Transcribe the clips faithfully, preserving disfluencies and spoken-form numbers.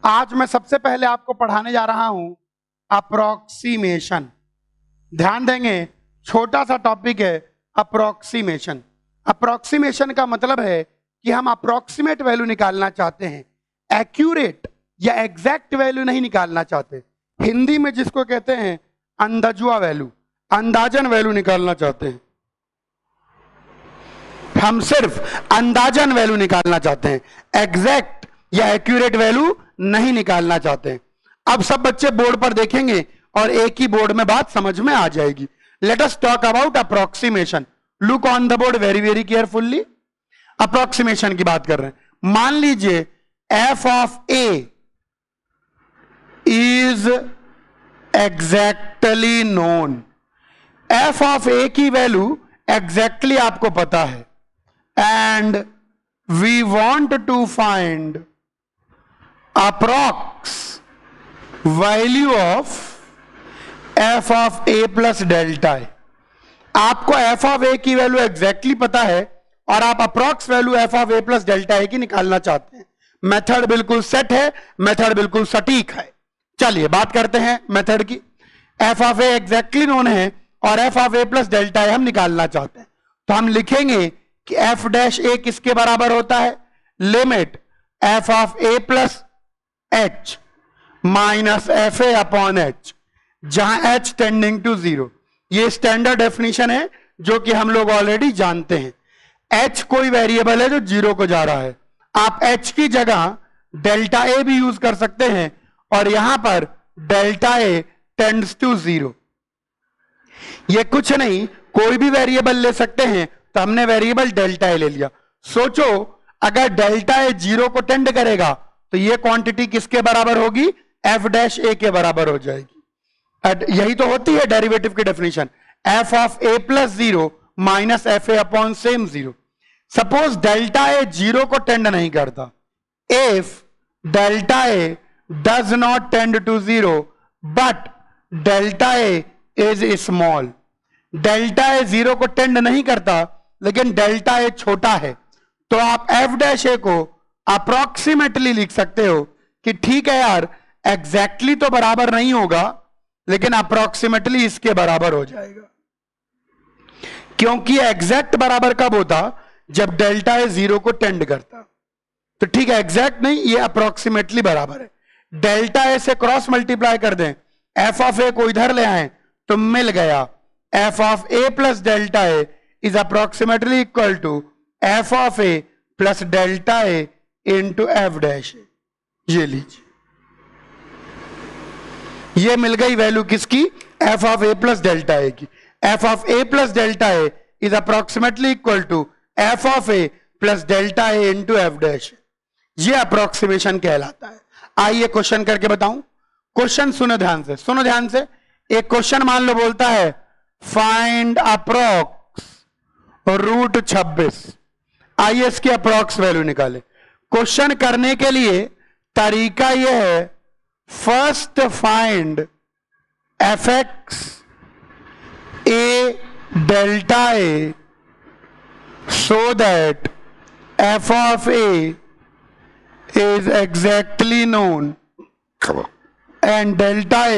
आज मैं सबसे पहले आपको पढ़ाने जा रहा हूं अप्रोक्सीमेशन। ध्यान देंगे, छोटा सा टॉपिक है अप्रोक्सीमेशन। अप्रोक्सीमेशन का मतलब है कि हम अप्रोक्सीमेट वैल्यू निकालना चाहते हैं, एक्यूरेट या एग्जैक्ट वैल्यू नहीं निकालना चाहते। हिंदी में जिसको कहते हैं अंदाजुआ वैल्यू, अंदाजन वैल्यू निकालना चाहते हैं। हम सिर्फ अंदाजन वैल्यू निकालना चाहते हैं, एग्जैक्ट या एक्यूरेट वैल्यू नहीं निकालना चाहते। अब सब बच्चे बोर्ड पर देखेंगे और एक ही बोर्ड में बात समझ में आ जाएगी। Let us talk about approximation. Look on the board very very carefully. Approximation की बात कर रहे हैं। मान लीजिए F of A is exactly known. F of A की वैल्यू एग्जैक्टली आपको पता है, and we want to find approx value of F of A plus delta A. आपको एफ ऑफ ए की वैल्यू एग्जैक्टली पता है और आप approx value F of A plus delta A की निकालना चाहते हैं। मेथड बिल्कुल सेट है, मेथड बिल्कुल सटीक है। चलिए बात करते हैं मेथड की। F of A exactly known है और F of A plus delta A हम निकालना चाहते हैं, तो हम लिखेंगे कि एफ डैश ए किसके बराबर होता है, limit F of A plus H minus F A upon H, जहां एच टेंडिंग टू जीरो। ये स्टैंडर्ड डेफिनेशन है जो कि हम लोग ऑलरेडी जानते हैं। एच कोई वेरिएबल है जो जीरो को जा रहा है। आप एच की जगह डेल्टा ए भी यूज कर सकते हैं और यहां पर delta A tends to zero. ये कुछ नहीं, कोई भी वेरिएबल ले सकते हैं, तो हमने वेरिएबल डेल्टा ए ले लिया। सोचो अगर डेल्टा ए जीरो को टेंड करेगा तो ये क्वांटिटी किसके बराबर होगी, एफ डैश ए के बराबर हो जाएगी। यही तो होती है डेरिवेटिव की definition, F of A plus zero minus F A upon same zero. Suppose delta A zero को टेंड नहीं करता, if delta A does not tend to zero but delta A is small. Delta A zero को tend नहीं करता लेकिन delta A छोटा है, तो आप एफ डैश ए को अप्रोक्सीमेटली लिख सकते हो कि ठीक है यार, एग्जैक्टली तो बराबर नहीं होगा लेकिन अप्रोक्सीमेटली इसके बराबर हो जाएगा। क्योंकि एग्जैक्ट बराबर कब होता, जब डेल्टा ए जीरो को टेंड करता। तो ठीक है, एग्जैक्ट नहीं, ये अप्रोक्सीमेटली बराबर है। डेल्टा ए से क्रॉस मल्टीप्लाई कर दें, एफ ऑफ ए को इधर ले आए तो मिल गया F of A plus delta A is approximately equal to F of A plus delta A into F dash A. ये लीजिए, ये मिल गई वैल्यू किसकी, F of A plus delta A की। F of A plus delta A is approximately equal to F of A plus delta A into F dash A. ये approximation कहलाता है। आइए क्वेश्चन करके बताऊं। क्वेश्चन सुनो ध्यान से, सुनो ध्यान से। एक क्वेश्चन मान लो बोलता है फाइंड अप्रॉक्स रूट छब्बीस। आइए इसकी अप्रॉक्स वैल्यू निकाले। क्वेश्चन करने के लिए तरीका यह है, first find F X A delta A so that F of A is exactly known and delta A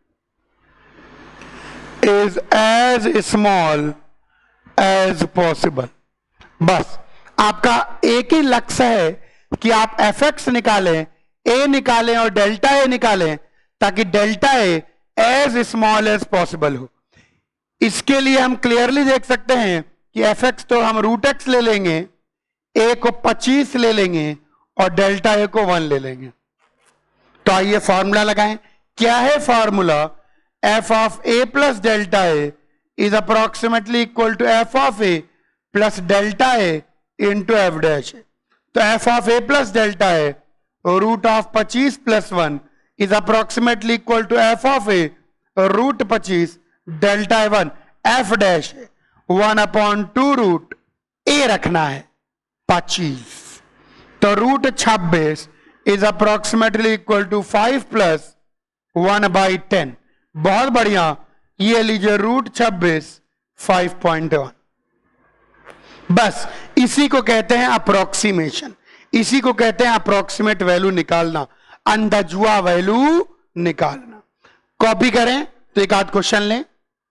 is as small as possible। बस आपका एक ही लक्ष्य है कि आप एफ एक्स निकालें, ए निकालें और डेल्टा ए निकालें, ताकि delta A as small as possible हो। इसके लिए हम क्लियरली देख सकते हैं कि एफ एक्स तो हम रूट एक्स ले लेंगे, ए को पच्चीस ले लेंगे और डेल्टा ए को वन ले लेंगे। तो आइए फॉर्मूला लगाएं। क्या है formula, F of A plus delta A is approximately equal to F of A plus delta A into F dash A. तो F of A plus delta A root of पच्चीस plus one is approximately equal to F of A root पच्चीस delta A one. F dash A one upon two root A रखना है पच्चीस, तो root छब्बीस is approximately equal to five plus one by ten. बहुत बढ़िया, ये लीजिए रूट छब्बीस फाइव पॉइंट वन। बस इसी को कहते हैं अप्रोक्सीमेशन, इसी को कहते हैं अप्रोक्सीमेट वैल्यू निकालना। अंदाजुआ वैल्यू निकालना। कॉपी करें तो एक आध क्वेश्चन लें।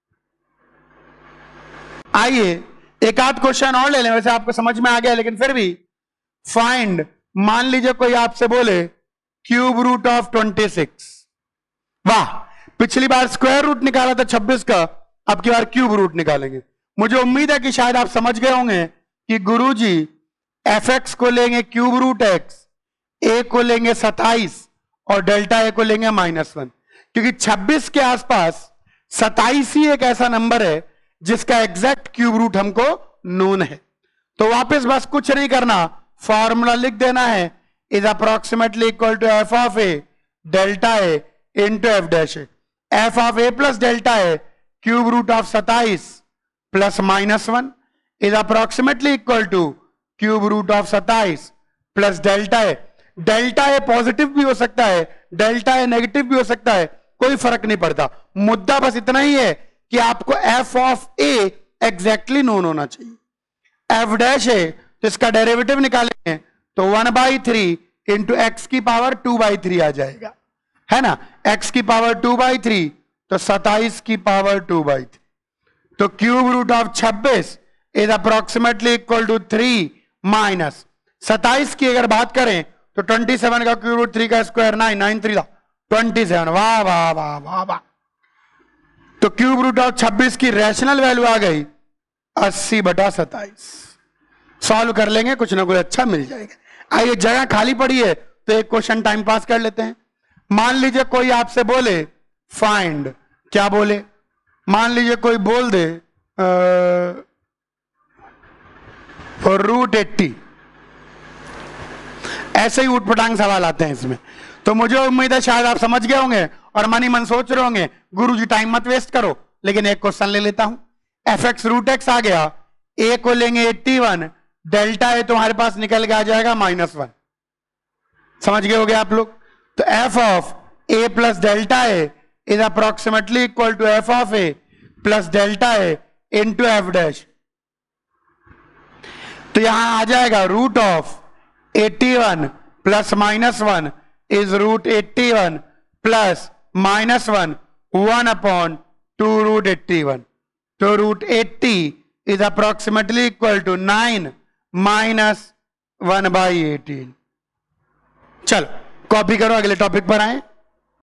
आइए एक आध क्वेश्चन और ले लें, वैसे आपको समझ में आ गया लेकिन फिर भी। फाइंड, मान लीजिए कोई आपसे बोले cube root of twenty six. वाह, पिछली बार स्क्वायर रूट निकाला था छब्बीस का, अब की बार क्यूब रूट निकालेंगे। मुझे उम्मीद है कि शायद आप समझ गए होंगे कि गुरुजी एफ एक्स को लेंगे क्यूब रूट एक्स, ए को लेंगे सत्ताईस और डेल्टा ए को लेंगे माइनस वन, क्योंकि छब्बीस के आसपास सत्ताईस ही एक ऐसा नंबर है जिसका एग्जैक्ट क्यूब रूट हमको नोन है। तो वापस बस कुछ नहीं करना, फॉर्मूला लिख देना है, is approximately equal to F of A delta A into F dash A. F of A plus delta A cube root of सत्ताईस plus minus one is approximately equal to cube root of सत्ताईस plus delta A. Delta A positive भी हो सकता है, delta A negative भी हो सकता है, कोई फर्क नहीं पड़ता। मुद्दा बस इतना ही है कि आपको F of A exactly known होना चाहिए। एफ डैश ए तो इसका डेरिवेटिव निकालेंगे तो one by three into X की पावर टू बाई थ्री आ जाएगा, है ना। एक्स की पावर टू बाई थ्री तो सत्ताईस की पावर टू बाई थ्री। तो क्यूब रूट ऑफ छब्बीस is approximately equal to three minus सत्ताईस की अगर बात करें तो ट्वेंटी सेवन का क्यूब रूट थ्री का square nine, nine three twenty seven. वाह वाह वाह वाह वाह। तो क्यूब रूट ऑफ छब्बीस की रैशनल वैल्यू आ गई अस्सी बटा सत्ताईस। सॉल्व कर लेंगे, कुछ ना कुछ अच्छा मिल जाएगा। आइए जगह खाली पड़ी है तो एक क्वेश्चन टाइम पास कर लेते हैं। मान लीजिए कोई आपसे बोले फाइंड, क्या बोले, मान लीजिए कोई बोल दे रूट एट्टी, ऐसे ही उठपटांग सवाल आते हैं इसमें। तो मुझे उम्मीद है शायद आप समझ गए होंगे और मन ही मन सोच रहे होंगे गुरुजी टाइम मत वेस्ट करो, लेकिन एक क्वेश्चन ले लेता हूं। एफ एक्स रूट एक्स आ गया, ए को लेंगे इक्यासी, डेल्टा ए तुम्हारे पास निकल के आ जाएगा माइनस वन। समझ गए होगे आप लोग। तो F of A plus delta A is approximately equal to F of A plus delta A into F dash. तो यहां आ जाएगा root of eighty one plus minus one is root eighty one plus minus one, one upon two root eighty one. तो root eighty is approximately equal to nine minus one by eighteen. चलो copy करो, अगले topic पर आए।